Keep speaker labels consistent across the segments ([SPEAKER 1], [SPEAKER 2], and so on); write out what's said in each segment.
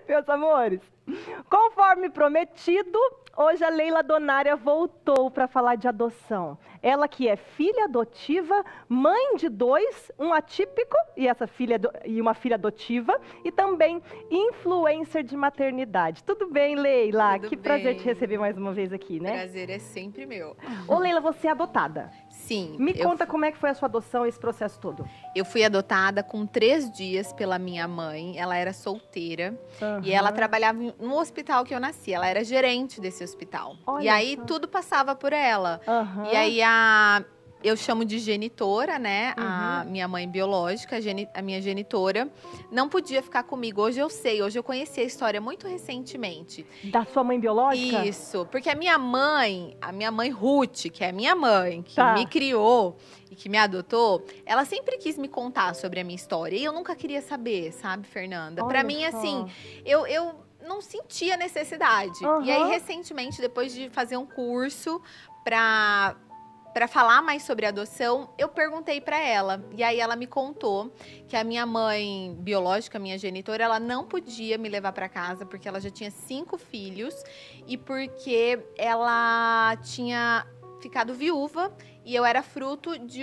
[SPEAKER 1] Meus amores, conforme prometido, hoje a Leila Donária voltou para falar de adoção. Ela que é filha adotiva, mãe de dois, um atípico e uma filha adotiva, e também influencer de maternidade. Tudo bem, Leila?
[SPEAKER 2] Tudo
[SPEAKER 1] que
[SPEAKER 2] bem.
[SPEAKER 1] prazer te receber mais uma vez aqui, né?
[SPEAKER 2] Prazer é sempre meu.
[SPEAKER 1] Ô, Leila, você é adotada.
[SPEAKER 2] Sim.
[SPEAKER 1] Me conta como é que foi a sua adoção, esse processo todo.
[SPEAKER 2] Eu fui adotada com 3 dias pela minha mãe. Ela era solteira e ela trabalhava no hospital que eu nasci. Ela era gerente desse hospital.
[SPEAKER 1] Olha
[SPEAKER 2] e aí
[SPEAKER 1] só.
[SPEAKER 2] tudo passava por ela.
[SPEAKER 1] Aham.
[SPEAKER 2] E aí eu chamo de genitora, né? A minha mãe biológica, a minha genitora, não podia ficar comigo. Hoje eu sei, hoje eu conheci a história muito recentemente.
[SPEAKER 1] Da sua mãe biológica?
[SPEAKER 2] Isso, porque a minha mãe Ruth, que é a minha mãe, que
[SPEAKER 1] Tá.
[SPEAKER 2] me criou e que me adotou, ela sempre quis me contar sobre a minha história. E eu nunca queria saber, sabe, Fernanda? Pra
[SPEAKER 1] Olha
[SPEAKER 2] mim,
[SPEAKER 1] só.
[SPEAKER 2] assim, eu não sentia necessidade. E aí, recentemente, depois de fazer um curso pra falar mais sobre adoção, eu perguntei pra ela. E aí ela me contou que a minha mãe biológica, minha genitora, ela não podia me levar pra casa porque ela já tinha 5 filhos e porque ela tinha ficado viúva e eu era fruto de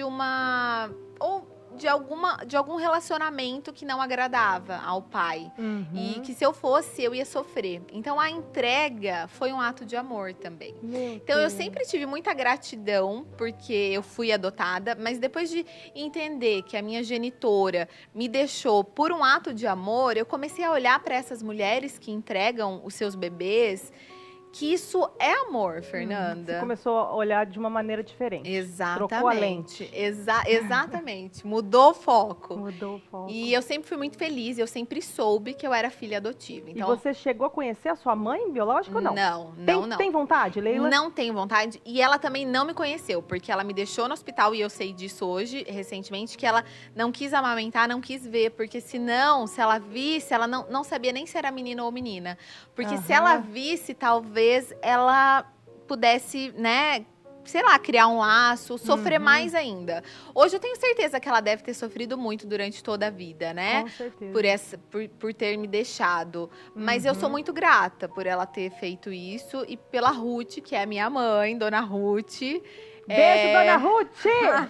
[SPEAKER 2] de algum relacionamento que não agradava ao pai. E que se eu fosse, eu ia sofrer. Então a entrega foi um ato de amor também. Então eu sempre tive muita gratidão porque eu fui adotada, mas depois de entender que a minha genitora me deixou por um ato de amor, eu comecei a olhar para essas mulheres que entregam os seus bebês, que isso é amor, Fernanda.
[SPEAKER 1] Você começou a olhar de uma maneira diferente.
[SPEAKER 2] Exatamente.
[SPEAKER 1] Trocou a lente.
[SPEAKER 2] Exatamente. Mudou o foco.
[SPEAKER 1] Mudou o foco.
[SPEAKER 2] E eu sempre fui muito feliz, eu sempre soube que eu era filha adotiva. Então,
[SPEAKER 1] E você chegou a conhecer a sua mãe biológica ou não?
[SPEAKER 2] Não.
[SPEAKER 1] Tem vontade, Leila?
[SPEAKER 2] Não tenho vontade. E ela também não me conheceu, porque ela me deixou no hospital, e eu sei disso hoje, recentemente, que ela não quis amamentar, não quis ver, porque senão, se ela visse, ela não sabia nem se era menino ou menina. Porque se ela visse, talvez ela pudesse, né, sei lá, criar um laço, sofrer mais ainda. Hoje eu tenho certeza que ela deve ter sofrido muito durante toda a vida, né?
[SPEAKER 1] Com certeza.
[SPEAKER 2] Por ter me deixado. Mas eu sou muito grata por ela ter feito isso e pela Ruth, que é a minha mãe, Dona Ruth.
[SPEAKER 1] Beijo, Dona Ruth!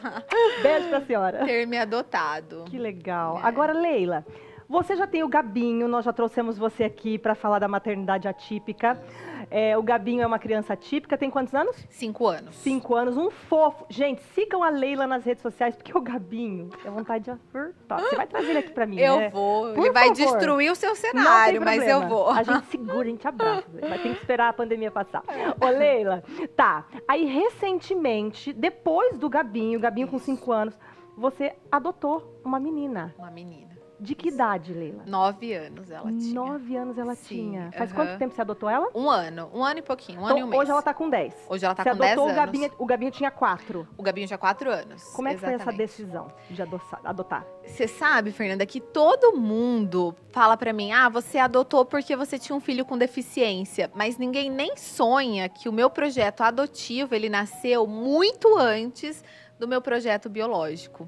[SPEAKER 1] Beijo pra senhora.
[SPEAKER 2] Ter me adotado.
[SPEAKER 1] Que legal. Agora, Leila, você já tem o Gabinho, nós já trouxemos você aqui para falar da maternidade atípica. O Gabinho é uma criança atípica, tem quantos anos?
[SPEAKER 2] 5 anos.
[SPEAKER 1] 5 anos, um fofo. Gente, sigam a Leila nas redes sociais, porque o Gabinho tem vontade de apertar. Você vai trazer ele aqui para mim, né?
[SPEAKER 2] Eu vou.
[SPEAKER 1] Por
[SPEAKER 2] Ele vai
[SPEAKER 1] favor.
[SPEAKER 2] destruir o seu
[SPEAKER 1] Não
[SPEAKER 2] cenário,
[SPEAKER 1] tem
[SPEAKER 2] mas
[SPEAKER 1] problema.
[SPEAKER 2] eu vou.
[SPEAKER 1] A gente segura, a gente abraça. Vai ter que esperar a pandemia passar. Ô, Leila, tá. Aí, recentemente, depois do Gabinho com 5 anos, você adotou uma menina.
[SPEAKER 2] Uma menina.
[SPEAKER 1] De que idade, Leila?
[SPEAKER 2] 9 anos ela tinha.
[SPEAKER 1] 9 anos ela
[SPEAKER 2] Sim,
[SPEAKER 1] tinha. Faz quanto tempo você adotou ela?
[SPEAKER 2] 1 ano. 1 ano e pouquinho. 1
[SPEAKER 1] Então,
[SPEAKER 2] ano e um mês.
[SPEAKER 1] hoje ela tá com 10.
[SPEAKER 2] Hoje ela tá
[SPEAKER 1] você
[SPEAKER 2] com 10
[SPEAKER 1] adotou
[SPEAKER 2] anos.
[SPEAKER 1] o Gabinho tinha 4.
[SPEAKER 2] O Gabinho tinha 4 anos.
[SPEAKER 1] Como é que foi essa
[SPEAKER 2] Exatamente.
[SPEAKER 1] decisão de adotar?
[SPEAKER 2] Você sabe, Fernanda, que todo mundo fala pra mim, você adotou porque você tinha um filho com deficiência, mas ninguém nem sonha que o meu projeto adotivo, ele nasceu muito antes do meu projeto biológico.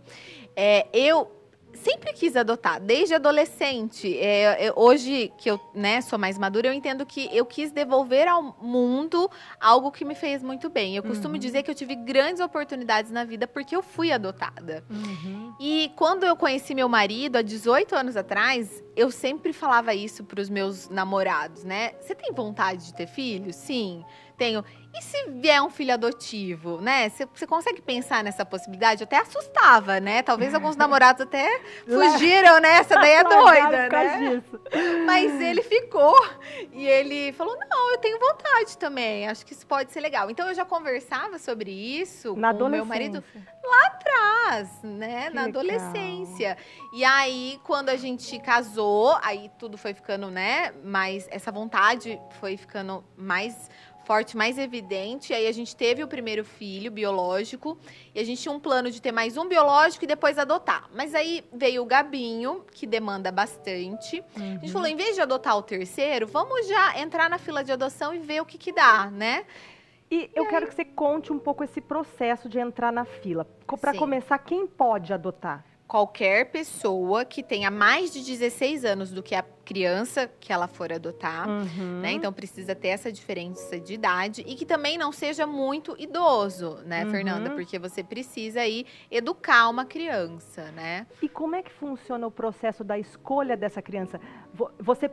[SPEAKER 2] Eu sempre quis adotar, desde adolescente. Hoje que eu, né, sou mais madura, eu entendo que eu quis devolver ao mundo algo que me fez muito bem. Eu costumo dizer que eu tive grandes oportunidades na vida porque eu fui adotada. E quando eu conheci meu marido, há 18 anos atrás, eu sempre falava isso para os meus namorados, né? Você tem vontade de ter filhos? Sim, tenho. E se vier um filho adotivo, né? Você consegue pensar nessa possibilidade? Eu até assustava, né? Talvez alguns namorados até fugiram, né? Essa daí é doida, né? Mas ele ficou e ele falou, não, eu tenho vontade também, acho que isso pode ser legal. Então eu já conversava sobre isso com o meu marido lá atrás, né? Na adolescência. E aí, quando a gente casou, aí tudo foi ficando, né? Mas essa vontade foi ficando mais forte, mais evidente. E aí a gente teve o primeiro filho biológico e a gente tinha um plano de ter mais um biológico e depois adotar. Mas aí veio o Gabinho, que demanda bastante. A gente falou, em vez de adotar o terceiro, vamos já entrar na fila de adoção e ver o que dá, né?
[SPEAKER 1] E eu quero que você conte um pouco esse processo de entrar na fila. Para
[SPEAKER 2] Sim.
[SPEAKER 1] começar, quem pode adotar?
[SPEAKER 2] qualquer pessoa que tenha mais de 16 anos do que a criança que ela for adotar, né? Então precisa ter essa diferença de idade e que também não seja muito idoso, né, Fernanda? Porque você precisa aí educar uma criança, né?
[SPEAKER 1] E como é que funciona o processo da escolha dessa criança? Você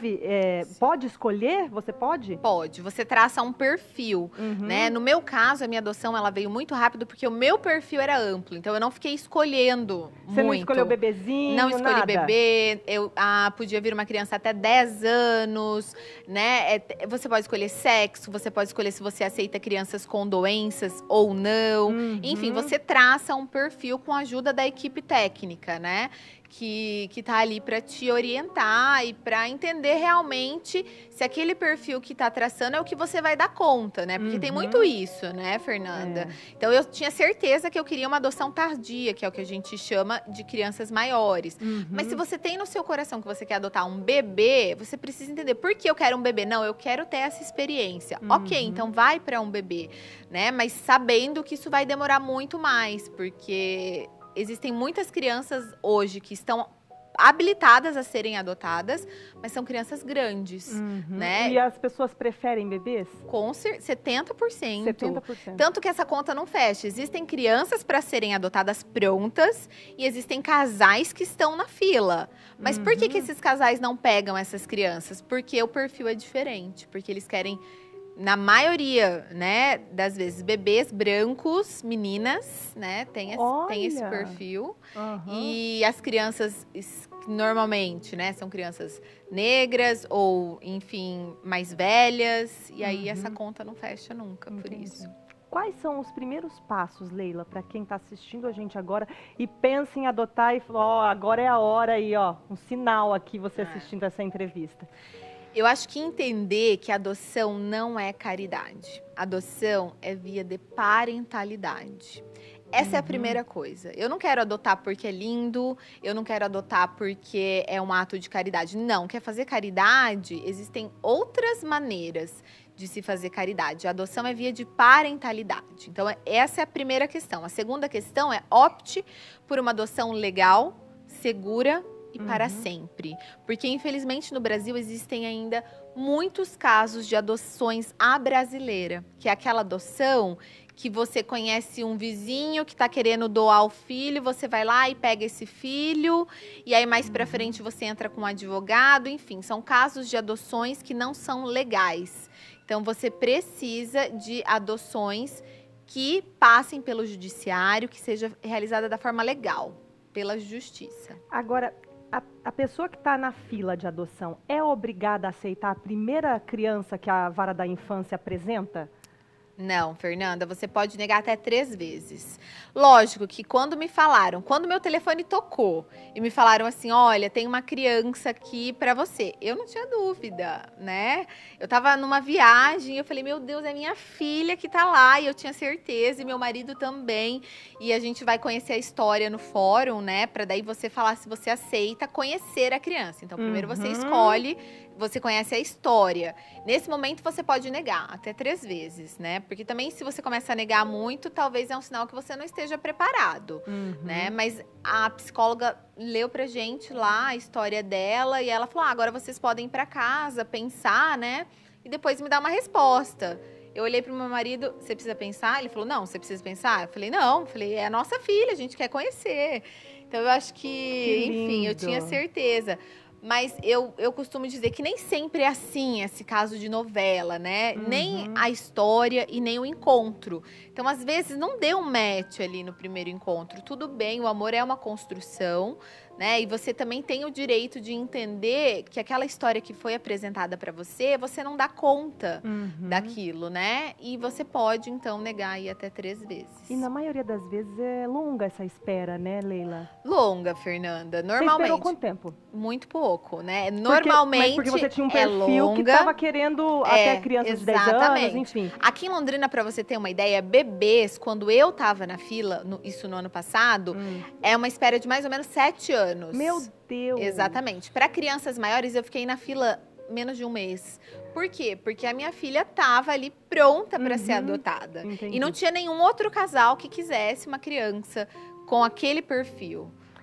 [SPEAKER 1] pode escolher? Você pode?
[SPEAKER 2] Pode. Você traça um perfil, né? No meu caso, a minha adoção, ela veio muito rápido porque o meu perfil era amplo. Então, eu não fiquei escolhendo
[SPEAKER 1] Você
[SPEAKER 2] muito.
[SPEAKER 1] não escolheu bebezinho,
[SPEAKER 2] não escolhi
[SPEAKER 1] nada?
[SPEAKER 2] bebê. Eu podia vir uma criança até 10 anos, né? Você pode escolher sexo, você pode escolher se você aceita crianças com doenças ou não. Enfim, você traça um perfil com a ajuda da equipe técnica, né? Que tá ali para te orientar e para entender realmente se aquele perfil que tá traçando é o que você vai dar conta, né? Porque tem muito isso, né, Fernanda? Então, eu tinha certeza que eu queria uma adoção tardia, que é o que a gente chama de crianças maiores. Mas se você tem no seu coração que você quer adotar um bebê, você precisa entender por que eu quero um bebê. Não, eu quero ter essa experiência. Ok, então vai para um bebê, né? Mas sabendo que isso vai demorar muito mais, porque existem muitas crianças hoje que estão habilitadas a serem adotadas, mas são crianças grandes, né?
[SPEAKER 1] E as pessoas preferem bebês?
[SPEAKER 2] Com 70%.
[SPEAKER 1] 70%.
[SPEAKER 2] Tanto que essa conta não fecha. Existem crianças para serem adotadas prontas e existem casais que estão na fila. Mas por que esses casais não pegam essas crianças? Porque o perfil é diferente, porque eles querem, na maioria, né, das vezes, bebês brancos, meninas, né, tem esse perfil. E as crianças, normalmente, né, são crianças negras ou, enfim, mais velhas. E aí essa conta não fecha nunca, por isso.
[SPEAKER 1] Quais são os primeiros passos, Leila, para quem está assistindo a gente agora e pensa em adotar e falou, ó, agora é a hora aí, ó, um sinal aqui você assistindo essa entrevista?
[SPEAKER 2] Eu acho que entender que adoção não é caridade. Adoção é via de parentalidade. Essa é a primeira coisa. Eu não quero adotar porque é lindo, eu não quero adotar porque é um ato de caridade. Não, quer fazer caridade? Existem outras maneiras de se fazer caridade. A adoção é via de parentalidade. Então, essa é a primeira questão. A segunda questão é opte por uma adoção legal, segura e para sempre. Porque, infelizmente, no Brasil existem ainda muitos casos de adoções à brasileira, que é aquela adoção que você conhece um vizinho que está querendo doar o filho, você vai lá e pega esse filho, e aí mais para frente você entra com um advogado, enfim, são casos de adoções que não são legais. Então, você precisa de adoções que passem pelo judiciário, que seja realizada da forma legal, pela justiça.
[SPEAKER 1] Agora, a pessoa que está na fila de adoção é obrigada a aceitar a primeira criança que a vara da infância apresenta?
[SPEAKER 2] Não, Fernanda, você pode negar até 3 vezes. Lógico que quando meu telefone tocou e me falaram assim, olha, tem uma criança aqui pra você, eu não tinha dúvida, né? Eu tava numa viagem, eu falei, meu Deus, é minha filha que tá lá, e eu tinha certeza, e meu marido também, e a gente vai conhecer a história no fórum, né? Pra daí você falar se você aceita conhecer a criança. Então, primeiro você escolhe, você conhece a história. Nesse momento, você pode negar até 3 vezes, né? Porque também, se você começa a negar muito, talvez é um sinal que você não esteja preparado, né? Mas a psicóloga leu pra gente lá a história dela e ela falou, agora vocês podem ir pra casa, pensar, né? E depois me dar uma resposta. Eu olhei pro meu marido, você precisa pensar? Ele falou, não, você precisa pensar? Eu falei, não. Eu falei, é a nossa filha, a gente quer conhecer. Então, eu acho que enfim, eu tinha certeza. Mas eu costumo dizer que nem sempre é assim, esse caso de novela, né? Nem a história e nem o encontro. Então, às vezes, não deu um match ali no primeiro encontro. Tudo bem, o amor é uma construção, né? E você também tem o direito de entender que aquela história que foi apresentada para você, você não dá conta daquilo, né? E você pode, então, negar aí até 3 vezes.
[SPEAKER 1] E na maioria das vezes é longa essa espera, né, Leila?
[SPEAKER 2] Longa, Fernanda. Normalmente.
[SPEAKER 1] Você esperou quanto tempo?
[SPEAKER 2] Muito pouco, né? Normalmente
[SPEAKER 1] porque você tinha um perfil que estava querendo até crianças de 10 anos, enfim.
[SPEAKER 2] Aqui em Londrina, para você ter uma ideia, bebês, quando eu estava na fila, isso no ano passado, é uma espera de mais ou menos 7 anos.
[SPEAKER 1] Meu Deus!
[SPEAKER 2] Exatamente. Para crianças maiores, eu fiquei na fila menos de 1 mês. Por quê? Porque a minha filha estava ali pronta para ser adotada.
[SPEAKER 1] Entendi.
[SPEAKER 2] E não tinha nenhum outro casal que quisesse uma criança com aquele perfil.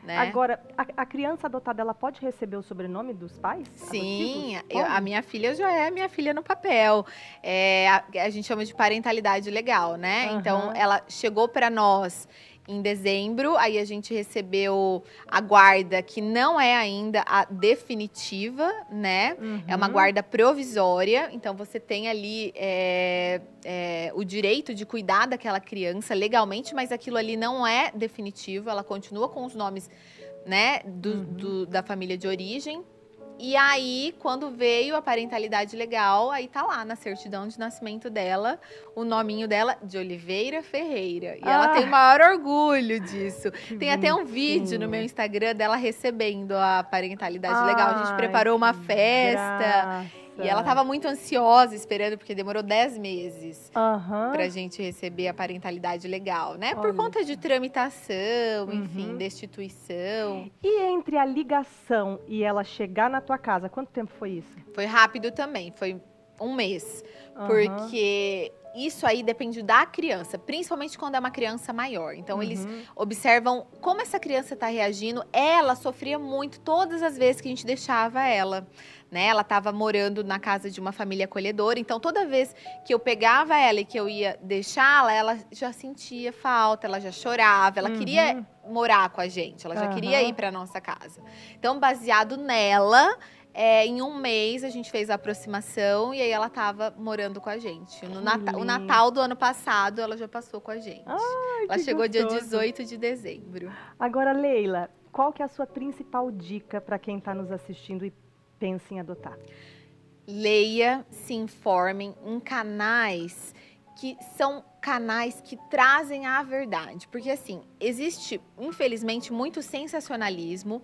[SPEAKER 2] né?
[SPEAKER 1] Agora, a criança adotada, ela pode receber o sobrenome dos pais?
[SPEAKER 2] Sim,
[SPEAKER 1] adotivos?
[SPEAKER 2] a minha filha já é minha filha no papel. A gente chama de parentalidade legal, né? Então,
[SPEAKER 1] Aham.
[SPEAKER 2] ela chegou para nós em dezembro, aí a gente recebeu a guarda, que não é ainda a definitiva, né? É uma
[SPEAKER 1] Uhum.
[SPEAKER 2] guarda provisória, então você tem ali o direito de cuidar daquela criança legalmente, mas aquilo ali não é definitivo, ela continua com os nomes, né, da família de origem. E aí, quando veio a parentalidade legal, aí tá lá na certidão de nascimento dela, o nominho dela de Oliveira Ferreira. E ela tem o maior orgulho disso. Tem até um vídeo no meu Instagram dela recebendo a parentalidade legal. A gente preparou uma festa. E ela tava muito ansiosa esperando, porque demorou 10 meses pra gente receber a parentalidade legal, né? Por conta de tramitação, enfim, destituição.
[SPEAKER 1] E entre a ligação e ela chegar na tua casa, quanto tempo foi isso?
[SPEAKER 2] Foi rápido também, foi um mês. Porque isso aí depende da criança, principalmente quando é uma criança maior. Então, eles observam como essa criança está reagindo. Ela sofria muito todas as vezes que a gente deixava ela. Né? Ela estava morando na casa de uma família acolhedora, então toda vez que eu pegava ela e que eu ia deixá-la, ela já sentia falta, ela já chorava, ela queria morar com a gente, ela já queria ir para nossa casa. Então, baseado nela, em um mês a gente fez a aproximação e aí ela estava morando com a gente. O Natal do ano passado ela já passou com a gente. Ela chegou dia 18 de dezembro.
[SPEAKER 1] Agora, Leila, qual que é a sua principal dica para quem está nos assistindo e pensa em adotar?
[SPEAKER 2] Leia, se informem em canais que são canais que trazem a verdade. Porque, assim, existe, infelizmente, muito sensacionalismo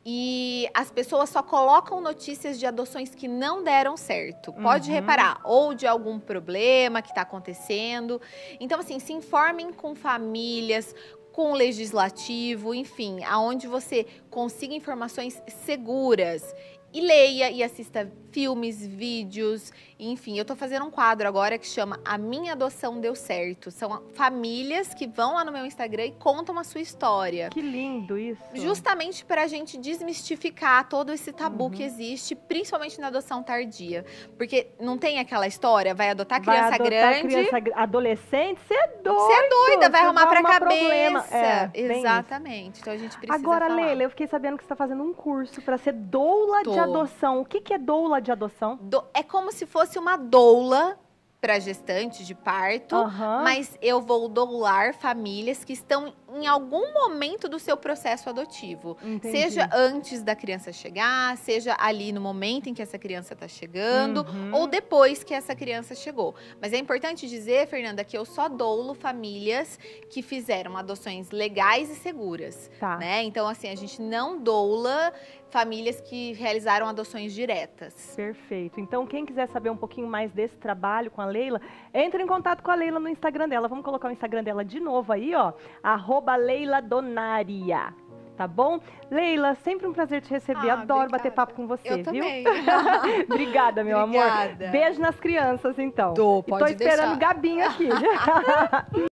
[SPEAKER 2] e as pessoas só colocam notícias de adoções que não deram certo. Pode reparar, ou de algum problema que está acontecendo. Então, assim, se informem com famílias, com o legislativo, enfim, aonde você consiga informações seguras. E leia e assista filmes, vídeos, enfim. Eu tô fazendo um quadro agora que chama A Minha Adoção Deu Certo. São famílias que vão lá no meu Instagram e contam a sua história.
[SPEAKER 1] Que lindo isso.
[SPEAKER 2] Justamente para a gente desmistificar todo esse tabu que existe, principalmente na adoção tardia. Porque não tem aquela história, vai adotar criança grande...
[SPEAKER 1] adolescente, você é doido.
[SPEAKER 2] Você é doida, vai arrumar pra
[SPEAKER 1] problema.
[SPEAKER 2] cabeça. Exatamente. Então a gente precisa
[SPEAKER 1] Agora,
[SPEAKER 2] falar.
[SPEAKER 1] Leila, eu fiquei sabendo que você está fazendo um curso para ser doula de adoção. O que é doula de adoção?
[SPEAKER 2] É como se fosse uma doula para gestante de parto, mas eu vou doular famílias que estão em algum momento do seu processo adotivo.
[SPEAKER 1] Entendi.
[SPEAKER 2] Seja antes da criança chegar, seja ali no momento em que essa criança está chegando, ou depois que essa criança chegou. Mas é importante dizer, Fernanda, que eu só doulo famílias que fizeram adoções legais e seguras. Né? Então, assim, a gente não doula famílias que realizaram adoções diretas.
[SPEAKER 1] Perfeito. Então, quem quiser saber um pouquinho mais desse trabalho com a Leila, entre em contato com a Leila no Instagram dela. Vamos colocar o Instagram dela de novo aí, ó. @LeilaDonaria. Tá bom? Leila, sempre um prazer te receber. Adoro bater papo com você,
[SPEAKER 2] eu também.
[SPEAKER 1] Obrigada, meu amor. Beijo nas crianças, então.
[SPEAKER 2] Pode
[SPEAKER 1] deixar. Tô esperando Gabinha aqui.